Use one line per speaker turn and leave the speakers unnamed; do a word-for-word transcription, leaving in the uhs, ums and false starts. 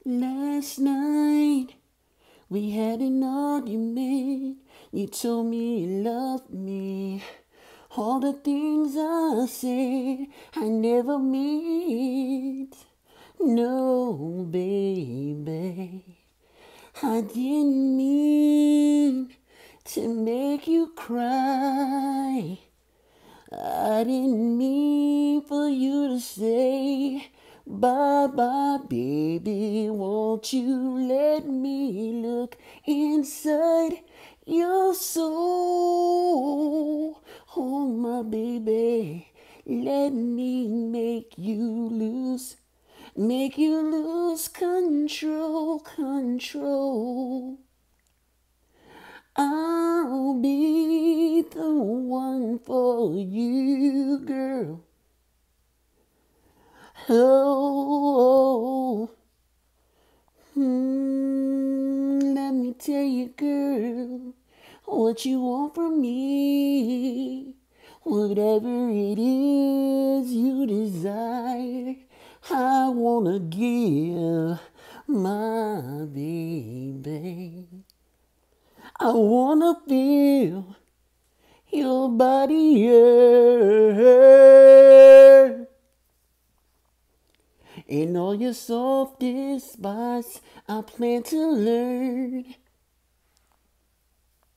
Last night we had an argument. You told me you loved me. All the things I said I never meant. No, baby, I didn't mean to make you cry. I didn't mean for you to say bye bye, baby. Won't you let me look inside your soul? Oh, my baby, let me make you lose, make you lose control, control. I'll be the one for you, girl. Oh, hmm, let me tell you, girl, what you want from me. Whatever it is you desire, I wanna give my baby. I wanna feel your body, yeah. In all your softest spots, I plan to learn